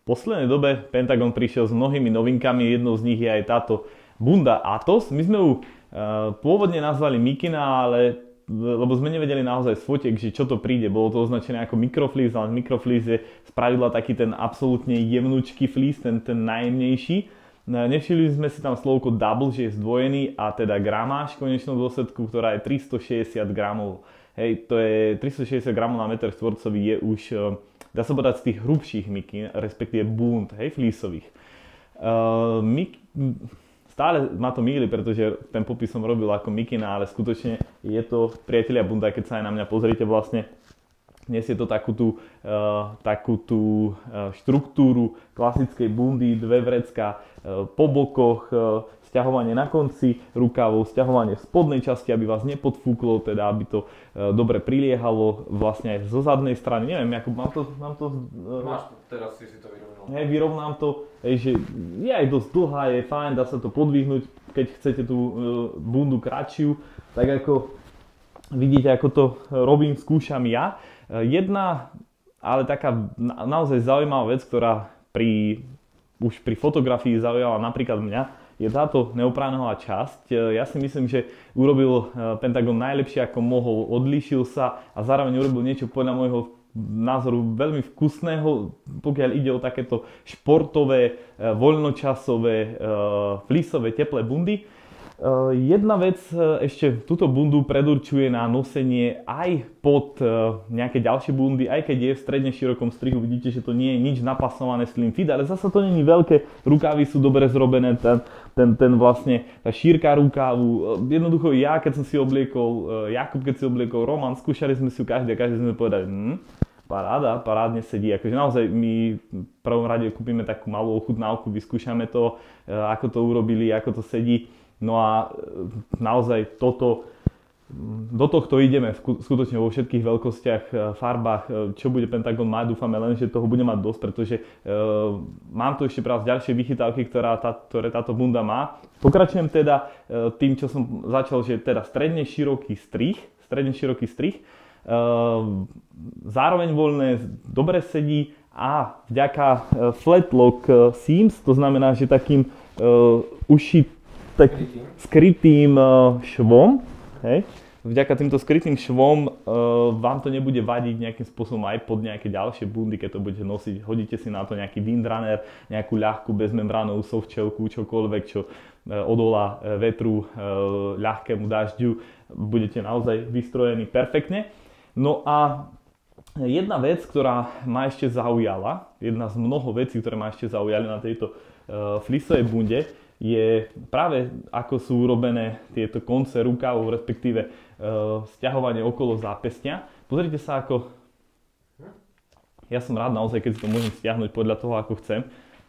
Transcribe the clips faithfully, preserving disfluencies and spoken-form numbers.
poslednej dobe Pentagon prišiel s mnohými novinkami, jednou z nich je aj táto bunda Atos. My sme ju uh, pôvodne nazvali Mikina, ale lebo sme nevedeli naozaj z fotiek, že čo to príde. Bolo to označené ako mikroflís, ale mikroflís je spravidla taký ten absolútne jemnúčky flís, ten, ten najjemnejší. Nevšimli sme si tam slovko double, že je zdvojený, a teda gramáž v konečnom dôsledku, ktorá je tristošesťdesiat gramov. Hej, to je tristošesťdesiat gramov na meter štvorcový, je už, dá sa povedať, z tých hrubších mikín, respektíve bund, hej, flísových. Uh, mik... Stále ma to mýli, pretože ten popis som robil ako mikina, ale skutočne je to, priatelia, bunda. Keď sa aj na mňa pozrite, vlastne nesie to takú tú, uh, takú tú uh, štruktúru klasickej bundy, dve vrecká uh, po bokoch, uh, sťahovanie na konci rukávov, sťahovanie v spodnej časti, aby vás nepodfúklo, teda aby to uh, dobre priliehalo vlastne aj zo zadnej strany. Neviem, Jakub, mám to... Mám to uh, Máš to, teraz si si to vyrovnal. Hej, vyrovnám to, hej, že je aj dosť dlhá, je fajn, dá sa to podvihnúť, keď chcete tú uh, bundu kratšiu, tak ako vidíte, ako to robím, skúšam ja. Uh, jedna, ale taká na, naozaj zaujímavá vec, ktorá pri, už pri fotografii zaujala napríklad mňa, je táto neopránová časť. Uh, ja si myslím, že urobil uh, Pentagon najlepšie, ako mohol, odlíšil sa a zároveň urobil niečo podľa môjho názoru veľmi vkusného, pokiaľ ide o takéto športové, voľnočasové, flísové, teplé bundy. Jedna vec ešte, túto bundu predurčuje na nosenie aj pod nejaké ďalšie bundy, aj keď je v stredne širokom strihu. Vidíte, že to nie je nič napasované slim fit, ale zasa to nie je veľké, rukávy sú dobre zrobené, ten, ten, ten vlastne, tá šírka rukávu. Jednoducho ja, keď som si obliekol, Jakub, keď si obliekol, Roman, skúšali sme si ju každý a každý sme povedali, hm, paráda, parádne sedí. Akože naozaj my v prvom rade kúpime takú malú ochutnávku, vyskúšame to, ako to urobili, ako to sedí. No a naozaj toto, do tohto ideme skutočne vo všetkých veľkostiach, farbách, čo bude Pentagon mať, dúfame len, že toho bude mať dosť, pretože uh, mám tu ešte pre vás ďalšie vychytávky, ktorá tá, ktoré táto bunda má. Pokračujem teda uh, tým, čo som začal, že teda stredne široký strih, stredne široký strih, uh, zároveň voľné, dobre sedí a vďaka uh, flat lock uh, seams, to znamená, že takým uh, ušit tak skrytým švom, hej. Vďaka týmto skrytým švom uh, vám to nebude vadiť nejakým spôsobom aj pod nejaké ďalšie bundy, keď to budete nosiť. Hodíte si na to nejaký windrunner, nejakú ľahkú bezmembránovú softshellku, čokoľvek, čo uh, odolá uh, vetru, uh, ľahkému dažďu. Budete naozaj vystrojení perfektne. No a jedna vec, ktorá ma ešte zaujala, jedna z mnoho vecí, ktoré ma ešte zaujali na tejto uh, fleeceovej bunde, je práve ako sú urobené tieto konce rukávov, respektíve uh, sťahovanie okolo zápestia. Pozrite sa, ako... Ja som rád naozaj, keď si to môžem stiahnuť podľa toho, ako chcem.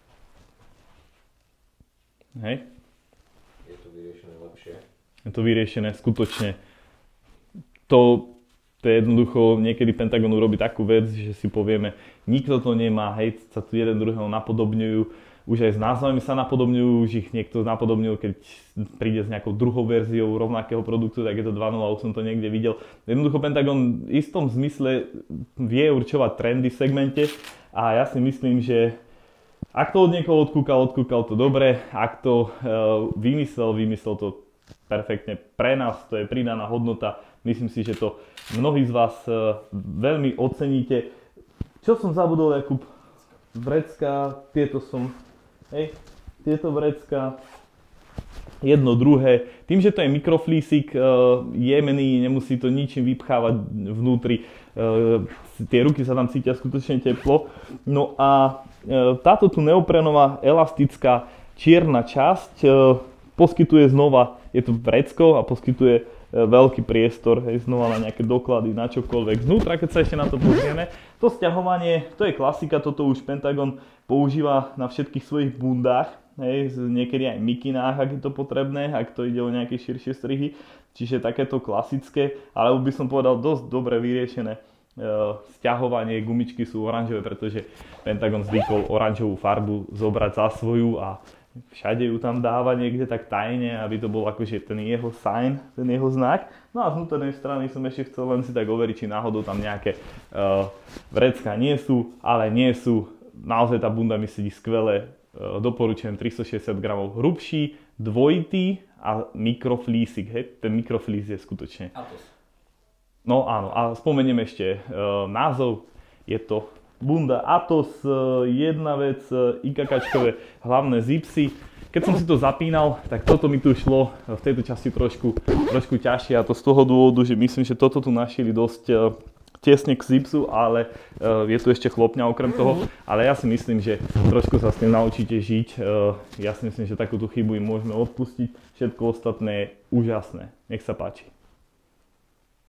Hej. Je to vyriešené lepšie. Je to vyriešené skutočne. To, to je jednoducho, niekedy Pentagon urobí takú vec, že si povieme, nikto to nemá, hej, sa tu jeden druhého napodobňujú. Už aj s názvami sa napodobňujú, už ich niekto napodobňuje, keď príde s nejakou druhou verziou rovnakého produktu, tak je to dva nula, už som to niekde videl. Jednoducho Pentagon v istom zmysle vie určovať trendy v segmente a ja si myslím, že ak to od niekoho odkúkal, odkúkal to dobre, ak to uh, vymyslel, vymyslel to perfektne. Pre nás to je pridaná hodnota, myslím si, že to mnohí z vás uh, veľmi oceníte. Čo som zabudol, Jakub? Vrecká, tieto som... Hej, tieto vrecká, jedno, druhé. Tým, že to je mikroflísik, uh, jemný, nemusí to ničím vypchávať vnútri. Uh, tie ruky sa tam cítia skutočne teplo. No a uh, táto tu neoprenová, elastická, čierna časť uh, poskytuje znova, je to vrecko a poskytuje uh, veľký priestor, hej, znova na nejaké doklady, na čokoľvek. Znútra, keď sa ešte na to pozrieme, to sťahovanie, to je klasika, toto už Pentagon používa na všetkých svojich bundách, hej, niekedy aj mikinách, ak je to potrebné, ak to ide o nejaké širšie strihy, čiže takéto klasické, ale by som povedal dosť dobre vyriešené. Sťahovanie, gumičky sú oranžové, pretože Pentagon zvykol oranžovú farbu zobrať za svoju a všade ju tam dáva niekde tak tajne, aby to bol akože ten jeho sign, ten jeho znak. No a z vnútornej strany som ešte chcel len si tak overiť, či náhodou tam nejaké uh, vrecká nie sú, ale nie sú. naozaj tá bunda mi sedí skvele. Doporučujem tristošesťdesiat gramov hrubší, dvojitý a mikroflísik, hej, ten mikroflís je skutočne. Atos. No áno, a spomeniem ešte uh, názov, je to bunda Atos, uh, jedna vec, uh, IKKčkové hlavné zipsy. Keď som si to zapínal, tak toto mi tu šlo v tejto časti trošku, trošku ťažšie, a to z toho dôvodu, že myslím, že toto tu našili dosť uh, tesne k zipsu, ale uh, je tu ešte chlopňa okrem toho, ale ja si myslím, že trošku sa s tým naučíte žiť. Uh, ja si myslím, že takúto chybu im môžeme odpustiť, všetko ostatné je úžasné. Nech sa páči.